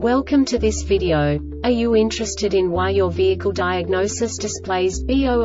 Welcome to this video. Are you interested in why your vehicle diagnosis displays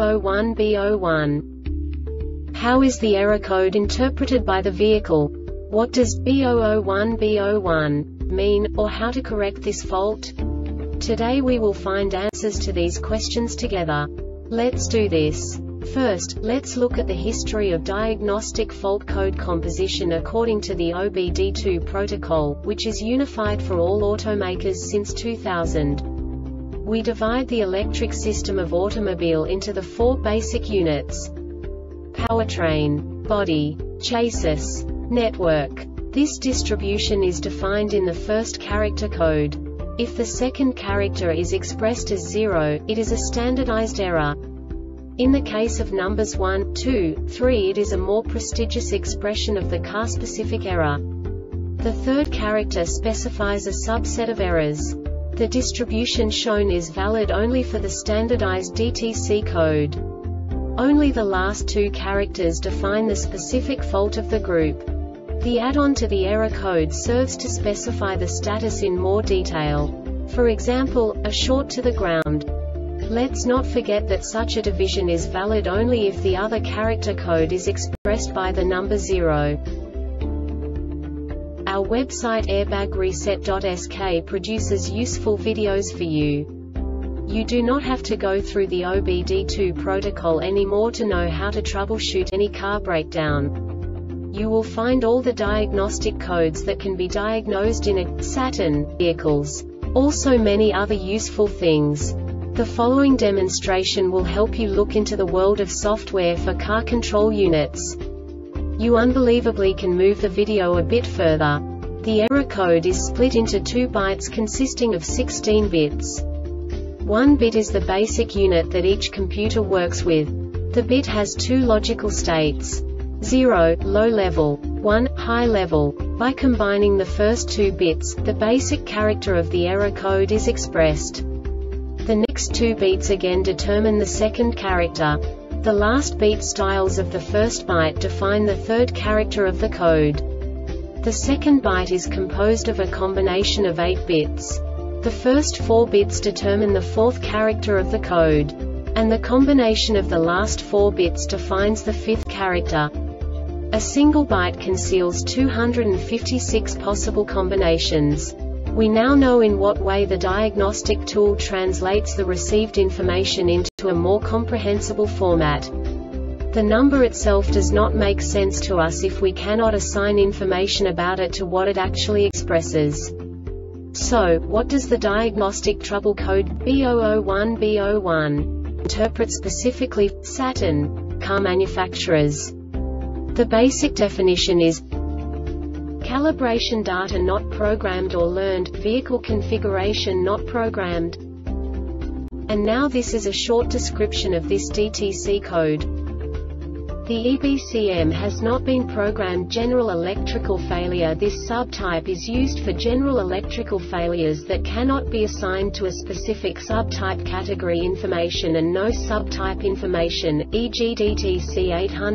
B001B01? How is the error code interpreted by the vehicle? What does B001B01 mean, or how to correct this fault? Today we will find answers to these questions together. Let's do this. First, let's look at the history of diagnostic fault code composition according to the OBD2 protocol, which is unified for all automakers since 2000. We divide the electric system of automobile into the four basic units: powertrain, body, chassis, network. This distribution is defined in the first character code. If the second character is expressed as 0, it is a standardized error. In the case of numbers 1, 2, 3, it is a more prestigious expression of the car-specific error. The third character specifies a subset of errors. The distribution shown is valid only for the standardized DTC code. Only the last two characters define the specific fault of the group. The add-on to the error code serves to specify the status in more detail. For example, a short to the ground. Let's not forget that such a division is valid only if the other character code is expressed by the number 0. Our website airbagreset.sk produces useful videos for you. You do not have to go through the OBD2 protocol anymore to know how to troubleshoot any car breakdown. You will find all the diagnostic codes that can be diagnosed in a Saturn vehicles. Also many other useful things. The following demonstration will help you look into the world of software for car control units. You unbelievably can move the video a bit further. The error code is split into 2 bytes consisting of 16 bits. 1 bit is the basic unit that each computer works with. The bit has 2 logical states: 0, low level, 1, high level. By combining the first 2 bits, the basic character of the error code is expressed. The next 2 beats again determine the second character. The last beat styles of the first byte define the third character of the code. The second byte is composed of a combination of 8 bits. The first 4 bits determine the fourth character of the code. And the combination of the last 4 bits defines the fifth character. A single byte conceals 256 possible combinations. We now know in what way the diagnostic tool translates the received information into a more comprehensible format. The number itself does not make sense to us if we cannot assign information about it to what it actually expresses. So, what does the diagnostic trouble code B001B01 interpret specifically for Saturn car manufacturers? The basic definition is calibration data not programmed or learned, vehicle configuration not programmed. And now this is a short description of this DTC code. The EBCM has not been programmed. General electrical failure. This subtype is used for general electrical failures that cannot be assigned to a specific subtype category information and no subtype information, e.g. DTC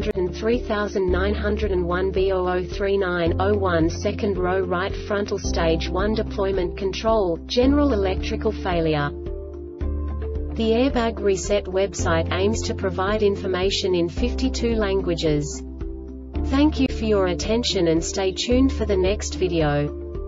803,901 B003901 second row right frontal stage 1 deployment control, general electrical failure. The Airbag Reset website aims to provide information in 52 languages. Thank you for your attention and stay tuned for the next video.